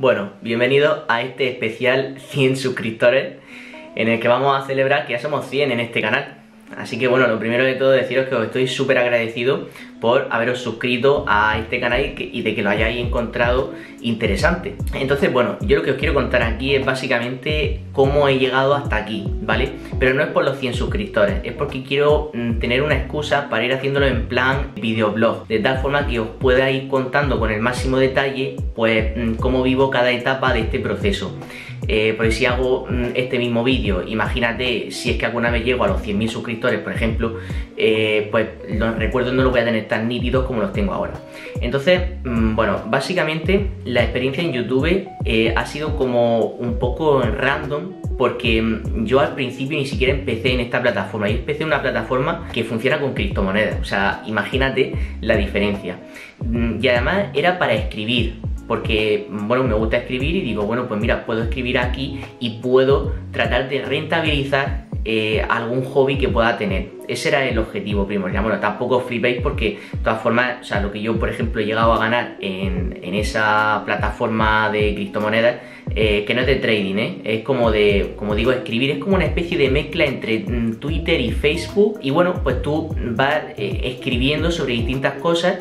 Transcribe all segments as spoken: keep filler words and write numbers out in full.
Bueno, bienvenidos a este especial cien suscriptores en el que vamos a celebrar que ya somos cien en este canal. Así que bueno, lo primero de todo deciros que os estoy súper agradecido por haberos suscrito a este canal y, que, y de que lo hayáis encontrado interesante. Entonces bueno, yo lo que os quiero contar aquí es básicamente cómo he llegado hasta aquí, ¿vale? Pero no es por los cien suscriptores, es porque quiero mm, tener una excusa para ir haciéndolo en plan videoblog, de tal forma que os pueda ir contando con el máximo detalle pues mm, cómo vivo cada etapa de este proceso. Eh, porque si hago mm, este mismo vídeo, imagínate si es que alguna vez llego a los cien mil suscriptores, por ejemplo, eh, pues los recuerdos no los voy a tener tan nítidos como los tengo ahora. Entonces, mmm, bueno, básicamente la experiencia en YouTube eh, ha sido como un poco random, porque mmm, yo al principio ni siquiera empecé en esta plataforma. Yo empecé en una plataforma que funciona con criptomonedas, o sea, imagínate la diferencia. Mm, y además era para escribir, porque bueno, me gusta escribir y digo, bueno, pues mira, puedo escribir aquí y puedo tratar de rentabilizar eh, algún hobby que pueda tener. Ese era el objetivo primordial. Bueno, tampoco os flipéis porque de todas formas, o sea, lo que yo por ejemplo he llegado a ganar en, en esa plataforma de criptomonedas, eh, que no es de trading, ¿eh? Es como de, como digo, escribir, es como una especie de mezcla entre mm, Twitter y Facebook. Y bueno, pues tú vas eh, escribiendo sobre distintas cosas,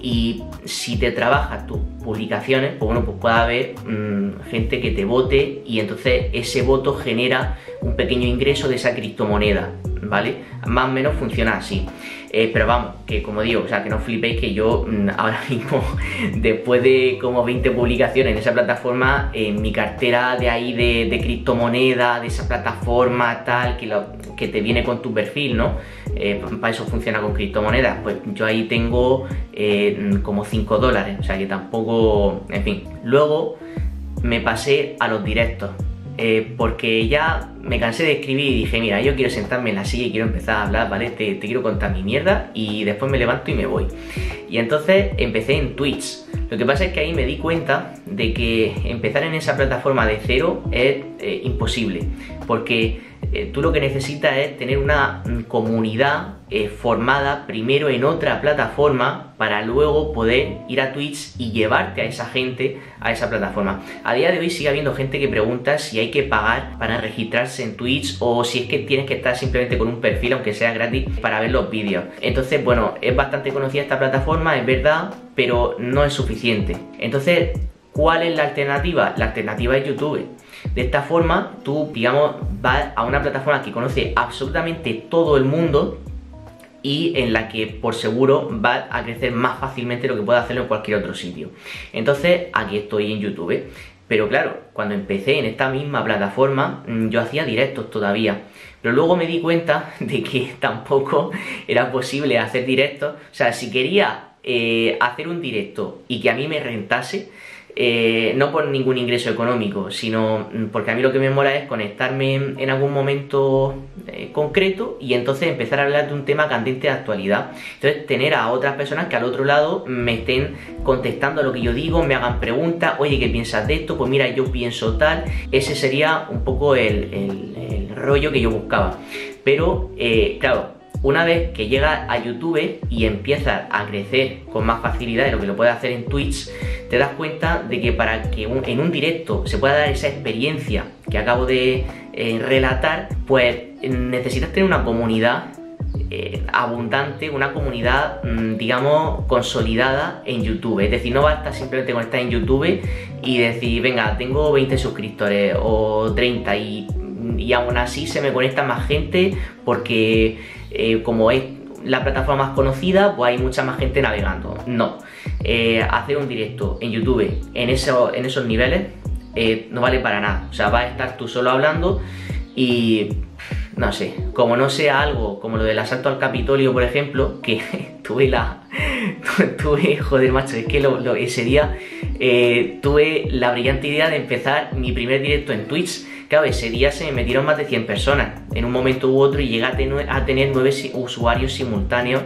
y si te trabajas tus publicaciones, pues bueno, pues puede haber mmm, gente que te vote, y entonces ese voto genera un pequeño ingreso de esa criptomoneda, ¿vale? Más o menos funciona así. Eh, pero vamos, que como digo, o sea, que no flipéis que yo mmm, ahora mismo, después de como veinte publicaciones en esa plataforma, en mi cartera de ahí de, de criptomoneda, de esa plataforma tal, que, lo, que te viene con tu perfil, ¿no? Eh, para eso funciona con criptomonedas, pues yo ahí tengo eh, como cinco dólares, o sea que tampoco, en fin. Luego me pasé a los directos, eh, porque ya me cansé de escribir y dije, mira, yo quiero sentarme en la silla y quiero empezar a hablar, ¿vale? Te, te quiero contar mi mierda y después me levanto y me voy. Y entonces empecé en Twitch. Lo que pasa es que ahí me di cuenta de que empezar en esa plataforma de cero es eh, imposible, porque eh, tú lo que necesitas es tener una comunidad eh, formada primero en otra plataforma para luego poder ir a Twitch y llevarte a esa gente a esa plataforma. A día de hoy sigue habiendo gente que pregunta si hay que pagar para registrarse en Twitch o si es que tienes que estar simplemente con un perfil, aunque sea gratis, para ver los vídeos. Entonces, bueno, es bastante conocida esta plataforma, es verdad, pero no es suficiente. Entonces, ¿cuál es la alternativa? La alternativa es YouTube. De esta forma, tú, digamos, vas a una plataforma que conoce absolutamente todo el mundo y en la que por seguro vas a crecer más fácilmente de lo que puedes hacerlo en cualquier otro sitio. Entonces, aquí estoy en YouTube. Pero claro, cuando empecé en esta misma plataforma, yo hacía directos todavía. Pero luego me di cuenta de que tampoco era posible hacer directos. O sea, si quería eh, hacer un directo y que a mí me rentase, Eh, no por ningún ingreso económico, sino porque a mí lo que me mola es conectarme en algún momento eh, concreto y entonces empezar a hablar de un tema candente de actualidad. Entonces tener a otras personas que al otro lado me estén contestando a lo que yo digo, me hagan preguntas, oye, ¿qué piensas de esto? Pues mira, yo pienso tal. Ese sería un poco el, el, el rollo que yo buscaba. Pero eh, claro, una vez que llegas a YouTube y empiezas a crecer con más facilidad de lo que lo puedes hacer en Twitch, te das cuenta de que para que un, en un directo se pueda dar esa experiencia que acabo de eh, relatar, pues necesitas tener una comunidad eh, abundante, una comunidad, mmm, digamos, consolidada en YouTube. Es decir, no basta simplemente con estar en YouTube y decir, venga, tengo veinte suscriptores o treinta y, y aún así se me conecta más gente porque eh, como es la plataforma más conocida, pues hay mucha más gente navegando. No, eh, hacer un directo en YouTube en, eso, en esos niveles eh, no vale para nada. O sea, vas a estar tú solo hablando y no sé, como no sea algo como lo del asalto al Capitolio, por ejemplo, que tuve la... tuve, joder macho, es que lo, lo, ese día eh, tuve la brillante idea de empezar mi primer directo en Twitch. Claro, ese día se me metieron más de cien personas en un momento u otro y llegué a, ten a tener nueve usuarios simultáneos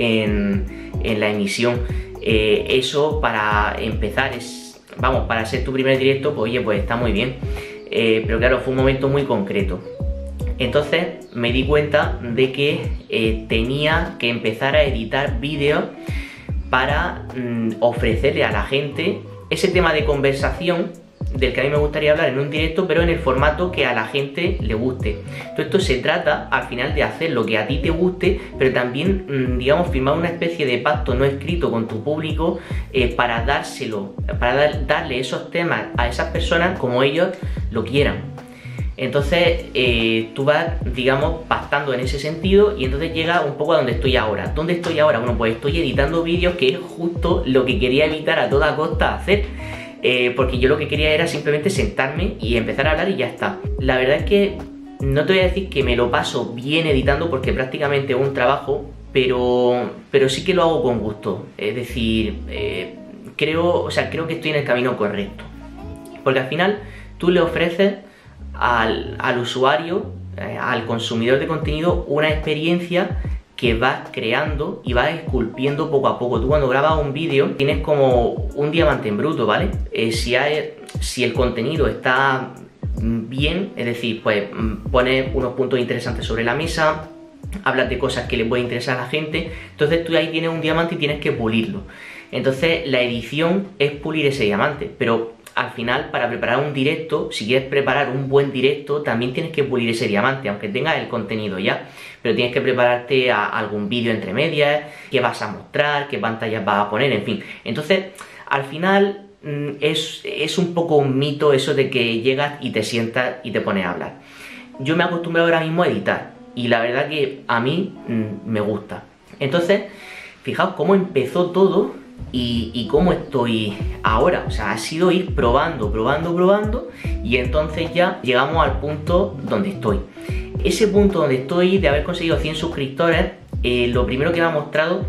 en, en la emisión. Eh, eso para empezar es, vamos, para ser tu primer directo, pues oye, pues está muy bien. Eh, pero claro, fue un momento muy concreto. Entonces me di cuenta de que eh, tenía que empezar a editar vídeos para mm, ofrecerle a la gente ese tema de conversación del que a mí me gustaría hablar en un directo, pero en el formato que a la gente le guste. Todo esto se trata al final de hacer lo que a ti te guste, pero también, digamos, firmar una especie de pacto no escrito con tu público eh, para dárselo, para dar, darle esos temas a esas personas como ellos lo quieran. Entonces eh, tú vas, digamos, pactando en ese sentido y entonces llega un poco a donde estoy ahora. ¿Dónde estoy ahora? Bueno, pues estoy editando vídeos, que es justo lo que quería evitar a toda costa hacer. Eh, porque yo lo que quería era simplemente sentarme y empezar a hablar y ya está. La verdad es que no te voy a decir que me lo paso bien editando porque prácticamente es un trabajo, pero, pero sí que lo hago con gusto. Es decir, eh, creo, o sea, creo que estoy en el camino correcto. Porque al final tú le ofreces al, al usuario, eh, al consumidor de contenido, una experiencia que vas creando y vas esculpiendo poco a poco. Tú cuando grabas un vídeo tienes como un diamante en bruto, ¿vale? Eh, si, hay, si el contenido está bien, es decir, pues pones unos puntos interesantes sobre la mesa, hablas de cosas que le pueden interesar a la gente, entonces tú ahí tienes un diamante y tienes que pulirlo. Entonces la edición es pulir ese diamante, pero al final, para preparar un directo, si quieres preparar un buen directo, también tienes que pulir ese diamante, aunque tengas el contenido ya. Pero tienes que prepararte a algún vídeo entre medias, qué vas a mostrar, qué pantallas vas a poner, en fin. Entonces, al final, es, es un poco un mito eso de que llegas y te sientas y te pones a hablar. Yo me he acostumbrado ahora mismo a editar, y la verdad que a mí mmm, me gusta. Entonces, fijaos cómo empezó todo. Y, y cómo estoy ahora, o sea, ha sido ir probando, probando, probando y entonces ya llegamos al punto donde estoy. Ese punto donde estoy de haber conseguido cien suscriptores, eh, lo primero que me ha mostrado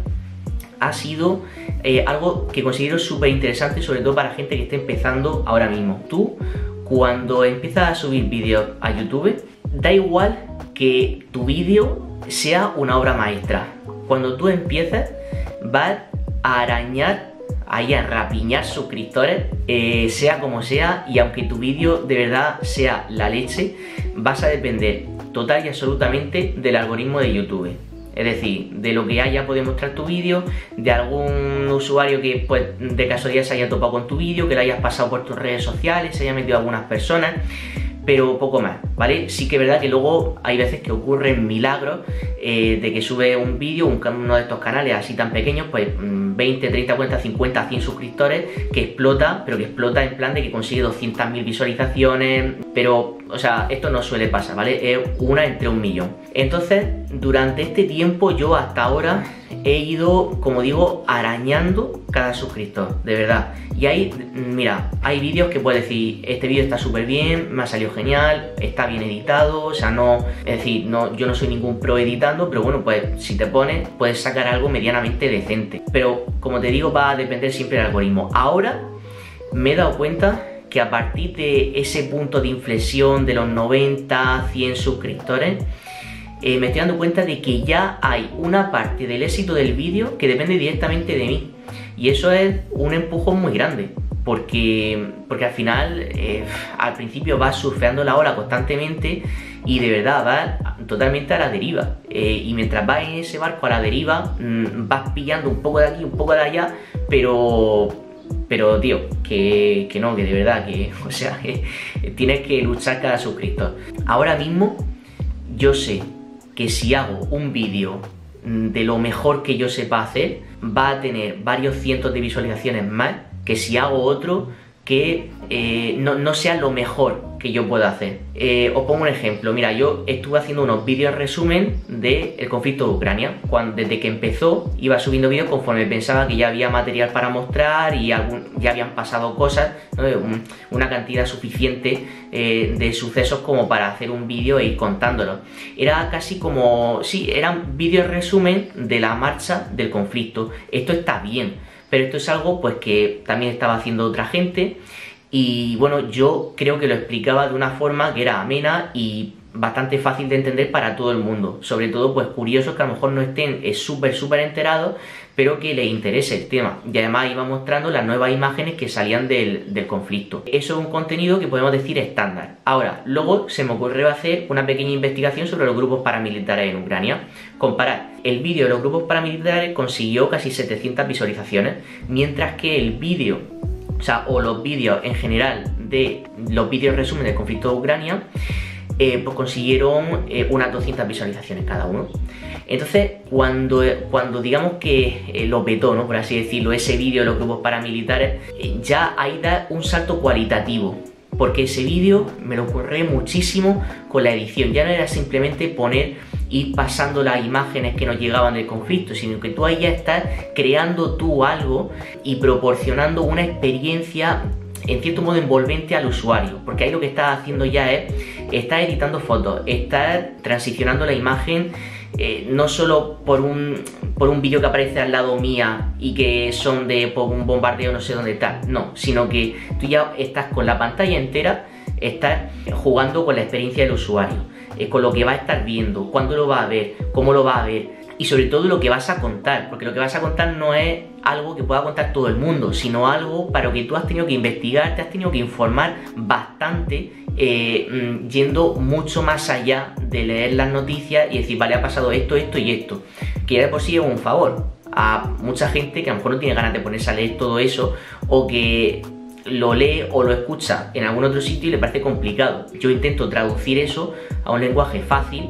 ha sido eh, algo que considero súper interesante, sobre todo para gente que esté empezando ahora mismo. Tú, cuando empiezas a subir vídeos a YouTube, da igual que tu vídeo sea una obra maestra. Cuando tú empieces, vas a arañar, ahí a rapiñar suscriptores, eh, sea como sea, y aunque tu vídeo de verdad sea la leche, vas a depender total y absolutamente del algoritmo de YouTube. Es decir, de lo que haya podido mostrar tu vídeo, de algún usuario que pues de casualidad se haya topado con tu vídeo, que lo hayas pasado por tus redes sociales, se haya metido a algunas personas, pero poco más, ¿vale? Sí que es verdad que luego hay veces que ocurren milagros eh, de que sube un vídeo, un, uno de estos canales así tan pequeños, pues veinte, treinta, cuarenta, cincuenta, cien suscriptores, que explota, pero que explota en plan de que consigue doscientas mil visualizaciones, pero, o sea, esto no suele pasar, ¿vale? Es una entre un millón. Entonces, durante este tiempo yo hasta ahora he ido, como digo, arañando cada suscriptor, de verdad. Y ahí, mira, hay vídeos que puedes decir, este vídeo está súper bien, me ha salido genial, está bien editado, o sea, no, es decir, no, yo no soy ningún pro editando, pero bueno, pues si te pones, puedes sacar algo medianamente decente. Pero, como te digo, va a depender siempre del algoritmo. Ahora me he dado cuenta que a partir de ese punto de inflexión de los noventa, cien suscriptores, Eh, me estoy dando cuenta de que ya hay una parte del éxito del vídeo que depende directamente de mí, y eso es un empujón muy grande, porque, porque al final eh, al principio vas surfeando la ola constantemente y de verdad vas totalmente a la deriva, eh, y mientras vas en ese barco a la deriva mmm, vas pillando un poco de aquí, un poco de allá, pero... Pero, tío, que, que no, que de verdad, que, o sea, que tienes que luchar cada suscriptor. Ahora mismo yo sé que si hago un vídeo de lo mejor que yo sepa hacer, va a tener varios cientos de visualizaciones más que si hago otro que eh, no, no sea lo mejor que yo pueda hacer. Eh, os pongo un ejemplo. Mira, yo estuve haciendo unos vídeos resumen del conflicto de Ucrania. Cuando, desde que empezó, iba subiendo vídeos conforme pensaba que ya había material para mostrar y algún, ya habían pasado cosas, ¿no? Un, una cantidad suficiente eh, de sucesos como para hacer un vídeo e ir contándolo. Era casi como... sí, eran vídeos resumen de la marcha del conflicto. Esto está bien, pero esto es algo pues que también estaba haciendo otra gente. Y bueno, yo creo que lo explicaba de una forma que era amena y bastante fácil de entender para todo el mundo. Sobre todo, pues curiosos que a lo mejor no estén súper, súper enterados, pero que les interese el tema. Y además iba mostrando las nuevas imágenes que salían del, del conflicto. Eso es un contenido que podemos decir estándar. Ahora, luego se me ocurrió hacer una pequeña investigación sobre los grupos paramilitares en Ucrania. Comparar. El vídeo de los grupos paramilitares consiguió casi setecientas visualizaciones, mientras que el vídeo, o sea, o los vídeos en general de los vídeos resumen del conflicto de Ucrania, eh, pues consiguieron eh, unas doscientas visualizaciones cada uno. Entonces, cuando, cuando digamos que eh, lo petó, ¿no?, por así decirlo, ese vídeo de los grupos paramilitares, eh, ya ahí da un salto cualitativo. Porque ese vídeo me lo curré muchísimo con la edición. Ya no era simplemente poner, ir pasando las imágenes que nos llegaban del conflicto, sino que tú ahí ya estás creando tú algo y proporcionando una experiencia en cierto modo envolvente al usuario. Porque ahí lo que estás haciendo ya es, estás editando fotos, estás transicionando la imagen, eh, no solo por un, por un vídeo que aparece al lado mía y que son de por un bombardeo no sé dónde está, no, sino que tú ya estás con la pantalla entera, estás jugando con la experiencia del usuario, eh, con lo que va a estar viendo, cuándo lo va a ver, cómo lo va a ver y sobre todo lo que vas a contar, porque lo que vas a contar no es algo que pueda contar todo el mundo, sino algo para lo que tú has tenido que investigar, te has tenido que informar bastante, eh, yendo mucho más allá de leer las noticias y decir, vale, ha pasado esto, esto y esto, que ya de por sí es un favor a mucha gente que a lo mejor no tiene ganas de ponerse a leer todo eso, o que lo lee o lo escucha en algún otro sitio y le parece complicado. Yo intento traducir eso a un lenguaje fácil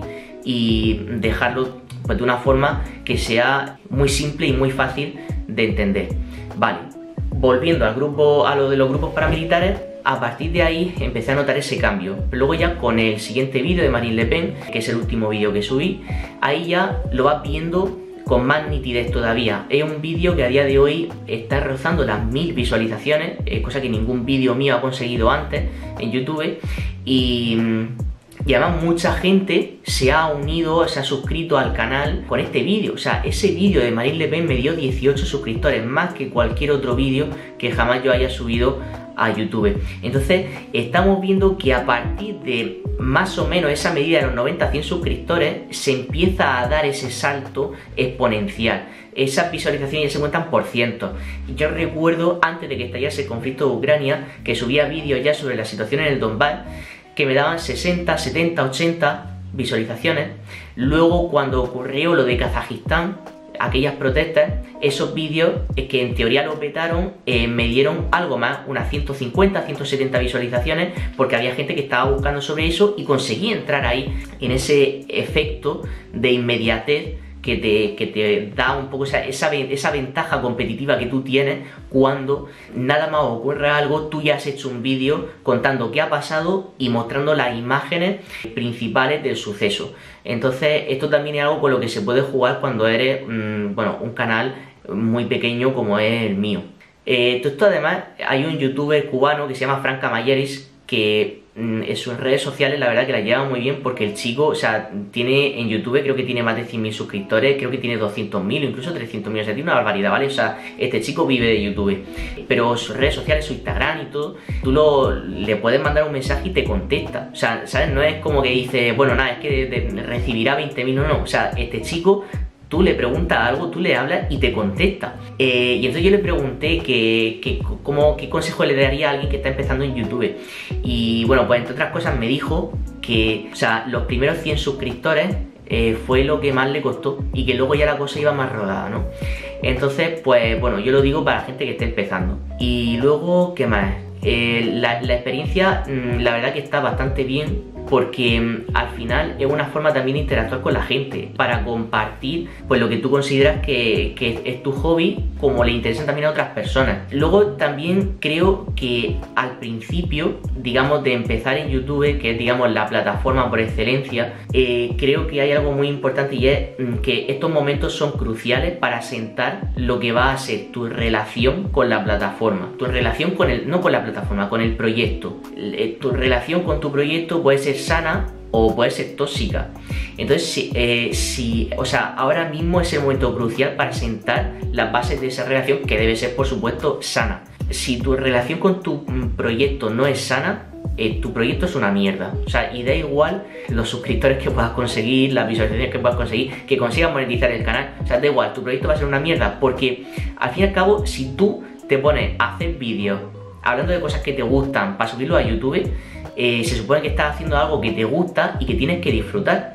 y dejarlo pues de una forma que sea muy simple y muy fácil de entender. Vale, volviendo al grupo, a lo de los grupos paramilitares, a partir de ahí empecé a notar ese cambio. Luego ya con el siguiente vídeo de Marine Le Pen, que es el último vídeo que subí, ahí ya lo vas viendo con más nitidez todavía. Es un vídeo que a día de hoy está rozando las mil visualizaciones, eh, cosa que ningún vídeo mío ha conseguido antes en YouTube, y... Y además mucha gente se ha unido, se ha suscrito al canal con este vídeo. O sea, ese vídeo de Marine Le Pen me dio dieciocho suscriptores, más que cualquier otro vídeo que jamás yo haya subido a YouTube. Entonces estamos viendo que a partir de más o menos esa medida de los noventa a cien suscriptores se empieza a dar ese salto exponencial. Esas visualizaciones ya se cuentan por cientos. Yo recuerdo antes de que estallase el conflicto de Ucrania que subía vídeos ya sobre la situación en el Donbass que me daban sesenta, setenta, ochenta visualizaciones. Luego cuando ocurrió lo de Kazajistán, aquellas protestas, esos vídeos eh, que en teoría lo petaron, eh, me dieron algo más, unas ciento cincuenta, ciento setenta visualizaciones, porque había gente que estaba buscando sobre eso y conseguí entrar ahí en ese efecto de inmediatez que te, que te da un poco esa, esa, esa ventaja competitiva que tú tienes cuando nada más ocurre algo, tú ya has hecho un vídeo contando qué ha pasado y mostrando las imágenes principales del suceso. Entonces esto también es algo con lo que se puede jugar cuando eres mmm, bueno, un canal muy pequeño como es el mío. Eh, esto además, hay un youtuber cubano que se llama Franca Mayeris que en sus redes sociales la verdad que la lleva muy bien, porque el chico, o sea, tiene en YouTube, creo que tiene más de cien mil suscriptores, creo que tiene doscientos mil o incluso trescientos mil, o sea, tiene una barbaridad, ¿vale? O sea, este chico vive de YouTube, pero sus redes sociales, su Instagram y todo, tú lo, le puedes mandar un mensaje y te contesta, o sea, ¿sabes? No es como que dice, bueno, nada, es que de, de, recibirá veinte mil, no, no, o sea, este chico... Tú le preguntas algo, tú le hablas y te contesta. Eh, y entonces yo le pregunté que, que, cómo, qué consejo le daría a alguien que está empezando en YouTube. Y bueno, pues entre otras cosas me dijo que, o sea, los primeros cien suscriptores eh, fue lo que más le costó y que luego ya la cosa iba más rodada, ¿no? Entonces, pues bueno, yo lo digo para la gente que esté empezando. Y luego, ¿qué más? Eh, la, la experiencia, la verdad que está bastante bien, porque al final es una forma también de interactuar con la gente, para compartir pues lo que tú consideras que, que es tu hobby, como le interesan también a otras personas. Luego también creo que al principio, digamos, de empezar en YouTube, que es, digamos, la plataforma por excelencia, eh, creo que hay algo muy importante, y es que estos momentos son cruciales para sentar lo que va a ser tu relación con la plataforma, tu relación con el, no con la plataforma, con el proyecto. Tu relación con tu proyecto puede ser sana o puede ser tóxica. Entonces, si, eh, si, o sea, ahora mismo es el momento crucial para sentar las bases de esa relación, que debe ser, por supuesto, sana. Si tu relación con tu proyecto no es sana, eh, tu proyecto es una mierda. O sea, y da igual los suscriptores que puedas conseguir, las visualizaciones que puedas conseguir, que consigas monetizar el canal. O sea, da igual, tu proyecto va a ser una mierda, porque al fin y al cabo, si tú te pones a hacer vídeos hablando de cosas que te gustan para subirlo a YouTube, Eh, se supone que estás haciendo algo que te gusta y que tienes que disfrutar.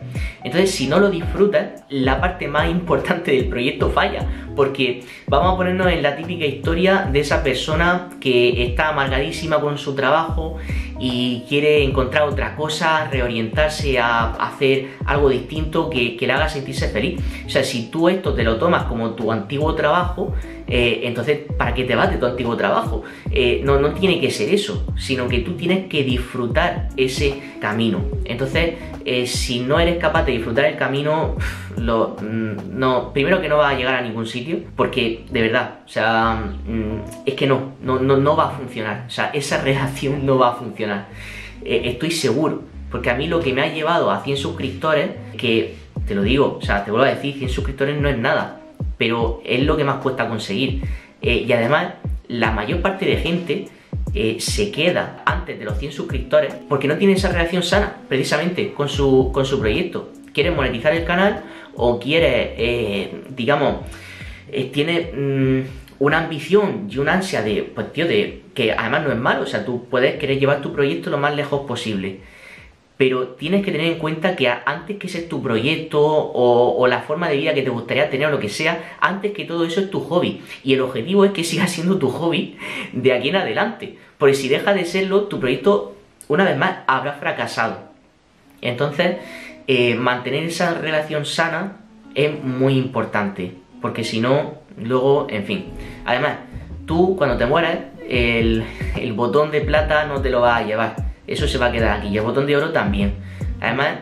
Entonces, si no lo disfrutas, la parte más importante del proyecto falla, porque vamos a ponernos en la típica historia de esa persona que está amargadísima con su trabajo y quiere encontrar otra cosa, reorientarse a hacer algo distinto que, que le haga sentirse feliz. O sea, si tú esto te lo tomas como tu antiguo trabajo, eh, entonces, ¿para qué te vas de tu antiguo trabajo? Eh, no, no tiene que ser eso, sino que tú tienes que disfrutar ese camino. Entonces, eh, si no eres capaz de disfrutar el camino, lo, no, primero que no vas a llegar a ningún sitio, porque de verdad, o sea, es que no, no, no, no va a funcionar. O sea, esa relación no va a funcionar. Eh, estoy seguro, porque a mí lo que me ha llevado a cien suscriptores, que te lo digo, o sea, te vuelvo a decir, cien suscriptores no es nada, pero es lo que más cuesta conseguir. Eh, y además, la mayor parte de gente eh, se queda antes de los cien suscriptores porque no tiene esa relación sana, precisamente, con su, con su proyecto. Quiere monetizar el canal o quiere, eh, digamos, eh, tiene mmm, una ambición y una ansia de, pues tío, de que además no es malo, o sea, tú puedes querer llevar tu proyecto lo más lejos posible. Pero tienes que tener en cuenta que antes que ese es tu proyecto o, o la forma de vida que te gustaría tener o lo que sea, antes que todo eso es tu hobby. Y el objetivo es que siga siendo tu hobby de aquí en adelante. Porque si deja de serlo, tu proyecto, una vez más, habrá fracasado. Entonces, eh, mantener esa relación sana es muy importante. Porque si no, luego, en fin. Además, tú cuando te mueras, el, el botón de plata no te lo vas a llevar. Eso se va a quedar aquí y el botón de oro también. Además,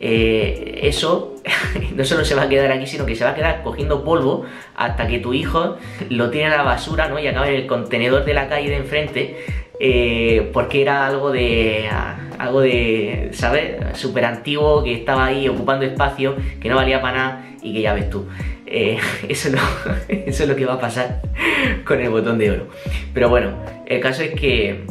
eh, eso no solo se va a quedar aquí, sino que se va a quedar cogiendo polvo hasta que tu hijo lo tire a la basura, ¿no? Y acabe en el contenedor de la calle de enfrente, eh, porque era algo de, algo de, ¿sabes? Súper antiguo, que estaba ahí ocupando espacio, que no valía para nada y que ya ves tú. Eh, eso, no, eso es lo que va a pasar con el botón de oro. Pero bueno, el caso es que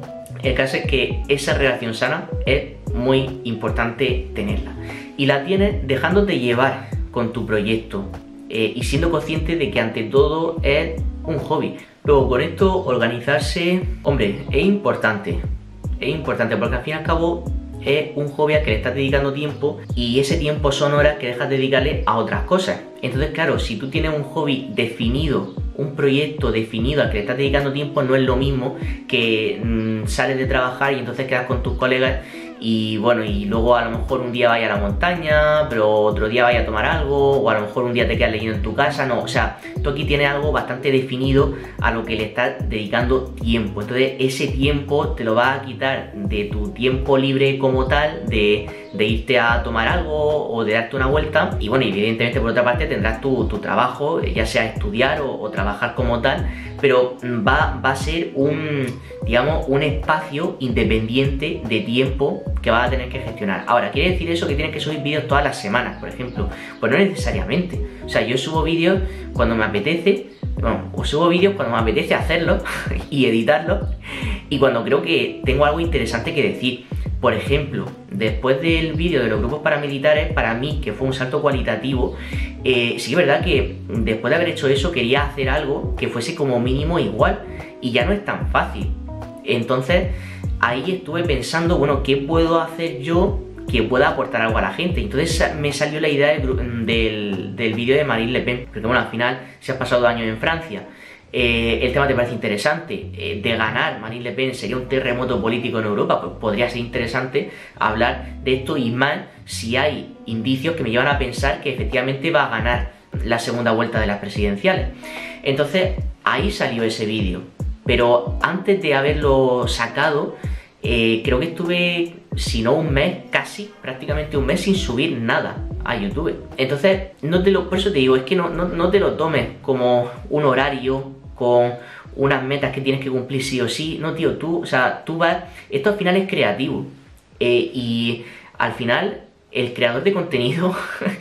El caso es que esa relación sana es muy importante tenerla. Y la tienes dejándote llevar con tu proyecto eh, y siendo consciente de que ante todo es un hobby. Luego con esto organizarse, hombre, es importante. Es importante porque al fin y al cabo es un hobby al que le estás dedicando tiempo y ese tiempo son horas que dejas de dedicarle a otras cosas. Entonces claro, si tú tienes un hobby definido, un proyecto definido al que le estás dedicando tiempo, no es lo mismo que mmm, sales de trabajar y entonces quedas con tus colegas y bueno, y luego a lo mejor un día vayas a la montaña, pero otro día vayas a tomar algo, o a lo mejor un día te quedas leyendo en tu casa. No, o sea, tú aquí tienes algo bastante definido a lo que le estás dedicando tiempo. Entonces ese tiempo te lo vas a quitar de tu tiempo libre como tal, de, de irte a tomar algo o de darte una vuelta. Y bueno, evidentemente por otra parte tendrás tu, tu trabajo, ya sea estudiar o, o trabajar como tal, pero va, va a ser un, digamos, un espacio independiente de tiempo que vas a tener que gestionar. Ahora, ¿quiere decir eso que tienes que subir vídeos todas las semanas, por ejemplo? Pues no necesariamente. O sea, yo subo vídeos cuando me apetece, bueno, o subo vídeos cuando me apetece hacerlos y editarlos, y cuando creo que tengo algo interesante que decir. Por ejemplo, después del vídeo de los grupos paramilitares, para mí, que fue un salto cualitativo, eh, sí que es verdad que después de haber hecho eso quería hacer algo que fuese como mínimo igual, y ya no es tan fácil. Entonces, ahí estuve pensando, bueno, ¿qué puedo hacer yo que pueda aportar algo a la gente? Entonces me salió la idea del, del, del vídeo de Marine Le Pen, porque bueno, al final, si has pasado años en Francia, Eh, el tema te parece interesante, eh, de ganar Marine Le Pen sería un terremoto político en Europa, pues podría ser interesante hablar de esto, y más si hay indicios que me llevan a pensar que efectivamente va a ganar la segunda vuelta de las presidenciales. Entonces ahí salió ese vídeo, pero antes de haberlo sacado, eh, creo que estuve, si no un mes, casi prácticamente un mes sin subir nada a YouTube. Entonces, no te lo, por eso te digo, es que no, no, no te lo tomes como un horario con unas metas que tienes que cumplir sí o sí. No, tío, tú, o sea, tú vas, esto al final es creativo, eh, y al final el creador de contenido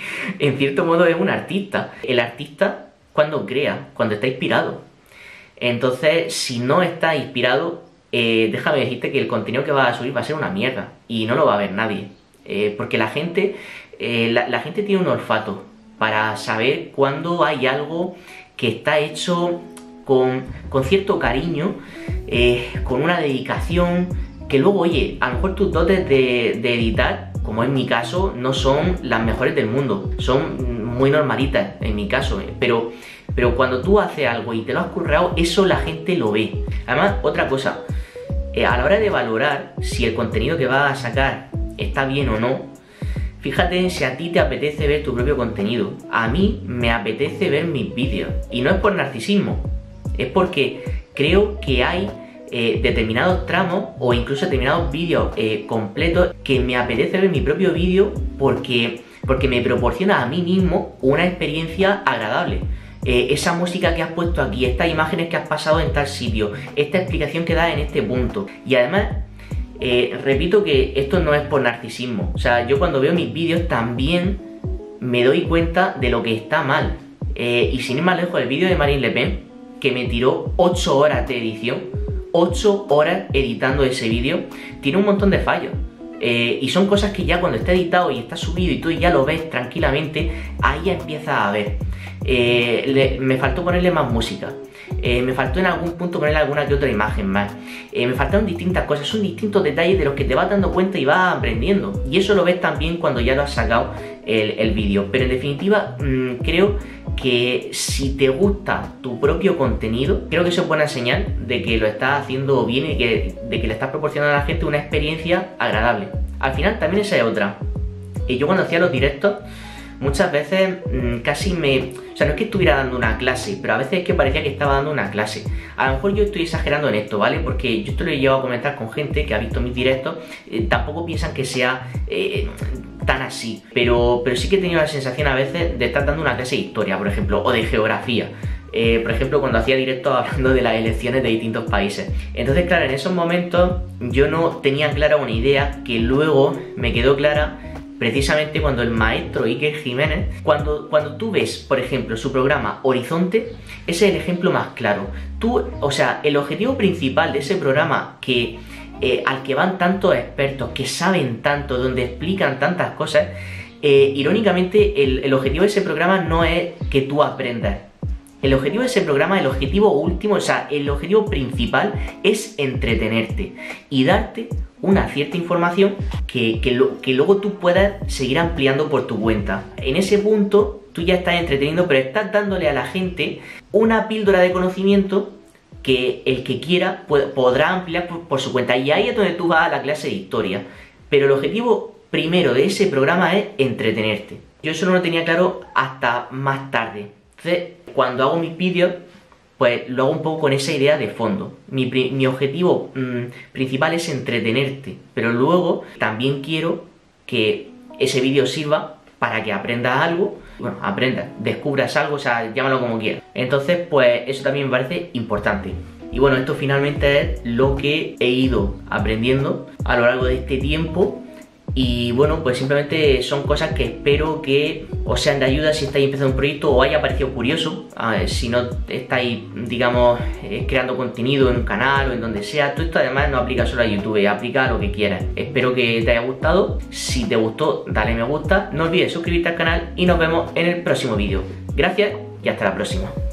en cierto modo es un artista. El artista cuando crea, cuando está inspirado. Entonces, si no está inspirado, eh, déjame decirte que el contenido que vas a subir va a ser una mierda y no lo va a ver nadie, eh, porque la gente eh, la, la gente tiene un olfato para saber cuando hay algo que está hecho con, con cierto cariño, eh, con una dedicación, que luego, oye, a lo mejor tus dotes de, de editar como en mi caso, no son las mejores del mundo, son muy normalitas en mi caso, pero, pero cuando tú haces algo y te lo has currado, eso la gente lo ve. Además, otra cosa, eh, a la hora de valorar si el contenido que vas a sacar está bien o no, fíjate si a ti te apetece ver tu propio contenido. A mí me apetece ver mis vídeos, y no es por narcisismo, es porque creo que hay eh, determinados tramos o incluso determinados vídeos eh, completos que me apetece ver mi propio vídeo porque, porque me proporciona a mí mismo una experiencia agradable. Eh, esa música que has puesto aquí, estas imágenes que has pasado en tal sitio, esta explicación que das en este punto. Y además, eh, repito que esto no es por narcisismo. O sea, yo cuando veo mis vídeos también me doy cuenta de lo que está mal. Eh, y sin ir más lejos, el vídeo de Marine Le Pen, que me tiró ocho horas de edición, ocho horas editando ese vídeo, tiene un montón de fallos. Eh, y son cosas que ya cuando está editado y está subido y tú ya lo ves tranquilamente, ahí ya empiezas a ver. Eh, le, me faltó ponerle más música, eh, me faltó en algún punto ponerle alguna que otra imagen más, eh, me faltaron distintas cosas, son distintos detalles de los que te vas dando cuenta y vas aprendiendo, y eso lo ves también cuando ya lo has sacado el, el vídeo. Pero en definitiva, mmm, creo que si te gusta tu propio contenido, creo que eso es buena señal de que lo estás haciendo bien y que, de que le estás proporcionando a la gente una experiencia agradable. Al final también esa es otra. Y yo cuando hacía los directos, muchas veces mmm, casi me... O sea, no es que estuviera dando una clase, pero a veces es que parecía que estaba dando una clase. A lo mejor yo estoy exagerando en esto, ¿vale? Porque yo esto lo he llevado a comentar con gente que ha visto mis directos, eh, tampoco piensan que sea eh, tan así. Pero, pero sí que he tenido la sensación a veces de estar dando una clase de historia, por ejemplo, o de geografía. Eh, por ejemplo, cuando hacía directos hablando de las elecciones de distintos países. Entonces, claro, en esos momentos yo no tenía clara una idea que luego me quedó clara precisamente cuando el maestro Iker Jiménez, cuando, cuando tú ves, por ejemplo, su programa Horizonte, ese es el ejemplo más claro. Tú, o sea, el objetivo principal de ese programa que, eh, al que van tantos expertos, que saben tanto, donde explican tantas cosas, eh, irónicamente el, el objetivo de ese programa no es que tú aprendas. El objetivo de ese programa, el objetivo último, o sea, el objetivo principal es entretenerte y darte una cierta información que, que, lo, que luego tú puedas seguir ampliando por tu cuenta. En ese punto tú ya estás entreteniendo, pero estás dándole a la gente una píldora de conocimiento que el que quiera puede, podrá ampliar por, por su cuenta. Y ahí es donde tú vas a la clase de historia. Pero el objetivo primero de ese programa es entretenerte. Yo eso no lo tenía claro hasta más tarde. Entonces, cuando hago mis vídeos, pues lo hago un poco con esa idea de fondo. Mi, mi objetivo mmm, principal es entretenerte, pero luego también quiero que ese vídeo sirva para que aprendas algo, bueno, aprendas, descubras algo, o sea, llámalo como quieras. Entonces, pues eso también me parece importante. Y bueno, esto finalmente es lo que he ido aprendiendo a lo largo de este tiempo. Y bueno, pues simplemente son cosas que espero que os sean de ayuda si estáis empezando un proyecto o haya parecido curioso. A ver, si no estáis, digamos, eh, creando contenido en un canal o en donde sea. Todo esto además no aplica solo a YouTube, aplica a lo que quieras. Espero que te haya gustado. Si te gustó, dale me gusta. No olvides suscribirte al canal y nos vemos en el próximo vídeo. Gracias y hasta la próxima.